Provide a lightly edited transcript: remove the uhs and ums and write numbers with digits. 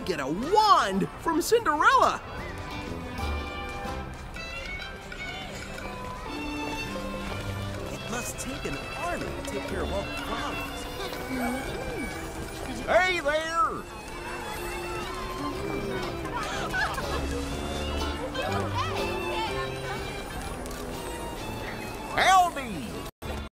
get a wand from Cinderella. It must take an army to take care of all the problems. Hey there!